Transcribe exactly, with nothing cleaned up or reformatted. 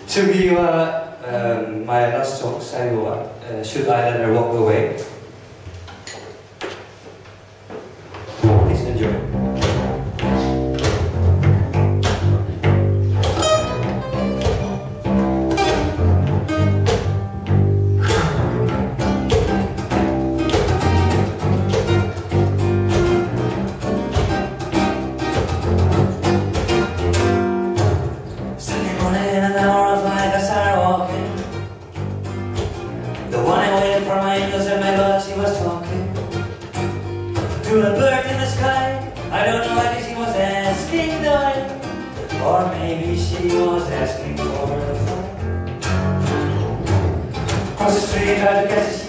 To be uh, um, my last song, Sayua, uh, Should I Let Her Walk Away? Please enjoy. To a bird in the sky, I don't know what she was asking though, or maybe she was asking for the fun. Across the street, tried to catch a